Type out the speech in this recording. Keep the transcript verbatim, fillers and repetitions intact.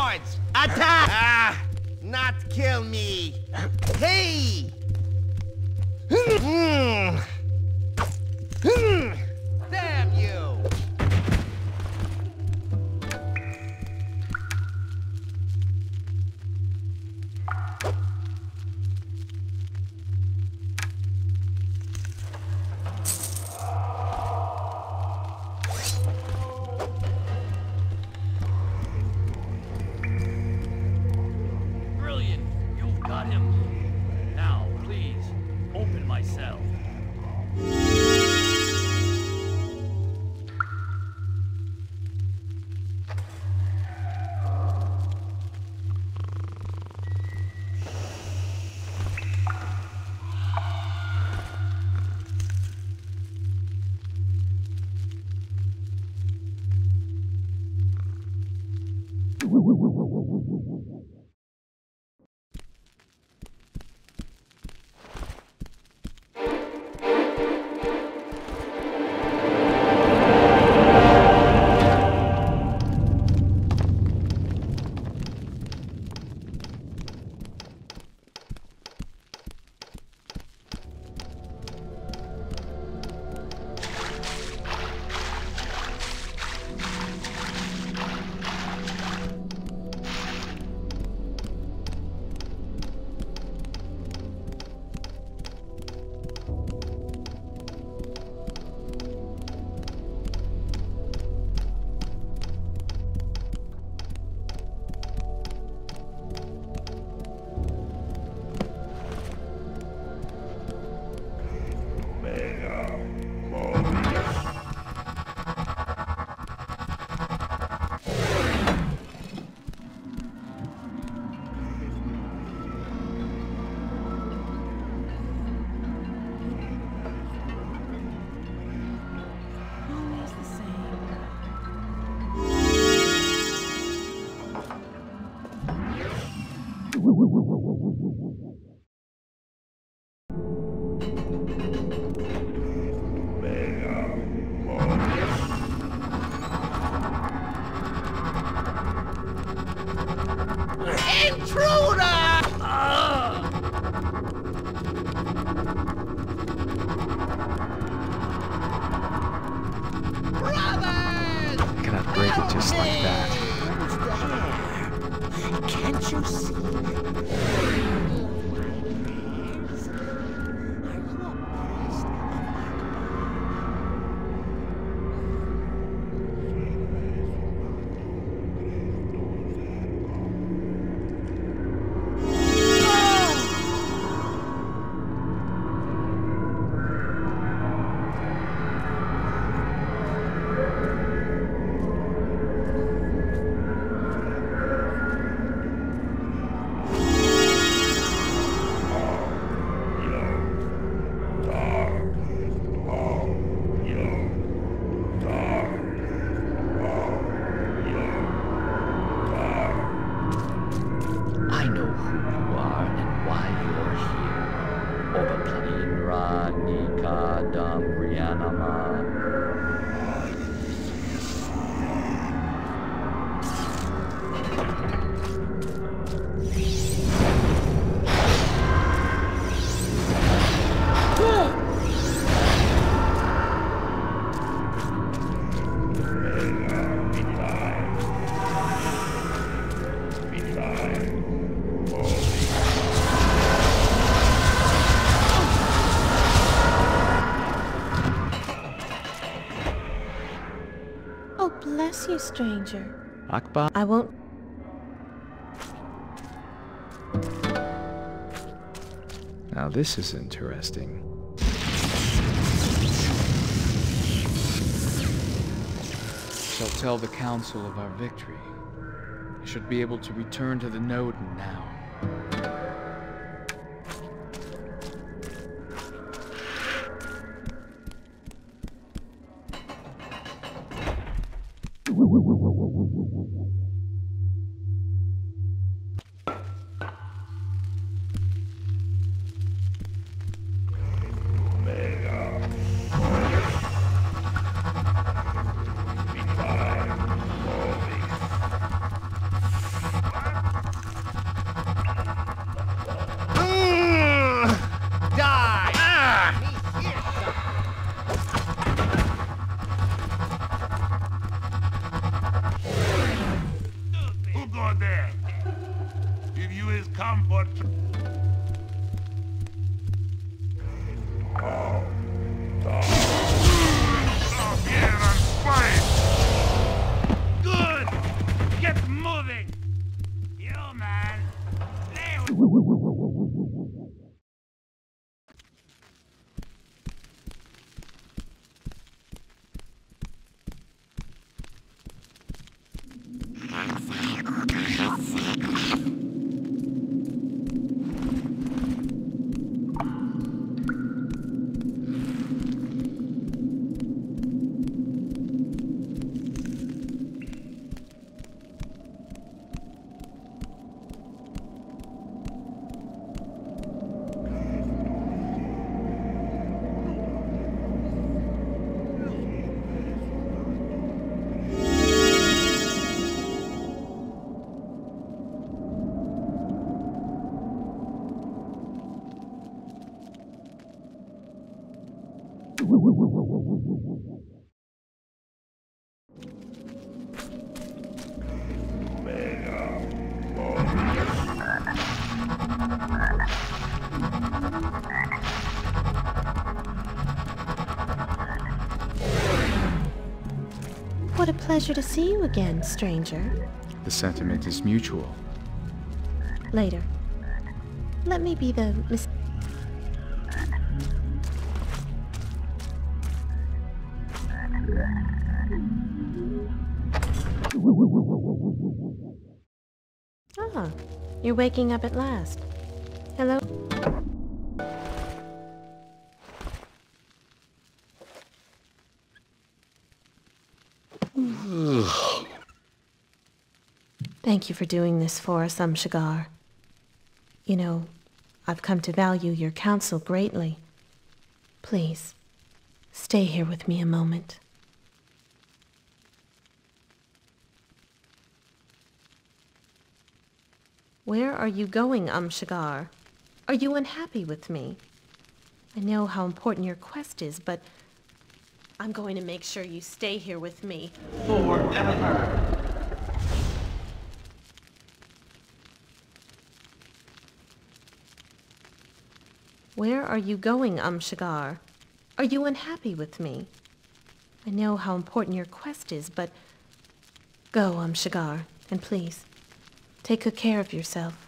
swords! Attack! Ah, not kill me! Hey! Hmm. Hmm. Damn you! Brilliant! You've got him. Now, please, open my cell. Just like that. Can't you see? Bless you, stranger. Akbar? I won't. Now this is interesting. Shall tell the council of our victory. I should be able to return to the node now. come for... Stop here and fight! Good! Get moving! You, man! Lay What a pleasure to see you again, stranger. The sentiment is mutual. Later. Let me be the mis- Ah, you're waking up at last. Hello? Thank you for doing this for us, Umshagar. You know, I've come to value your counsel greatly. Please, stay here with me a moment. Where are you going, Umshagar? Are you unhappy with me? I know how important your quest is, but I'm going to make sure you stay here with me. forever! Where are you going, Umshagar? Are you unhappy with me? I know how important your quest is, but go, Umshagar, and please, take good care of yourself.